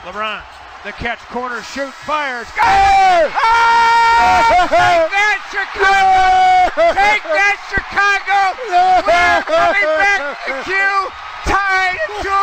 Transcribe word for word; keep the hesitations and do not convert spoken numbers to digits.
LeBron, the catch, corner, shoot, fires. Go! Oh! Oh! Take that, Chicago! Take that, Chicago! We're coming back to Q, tied at two